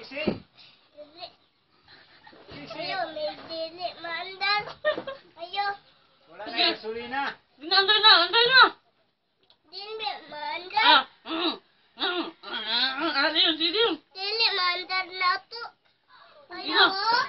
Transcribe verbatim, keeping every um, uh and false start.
Sisi. Dili. Sisi. Ayo, may dili maandar. Ayo. Wala na gasolina. Nandun na, nandun na. Dili maandar. Ah, mm, mm, ah, ah, ah, dili, dili. Dili maandar na to. Ayo. Ina.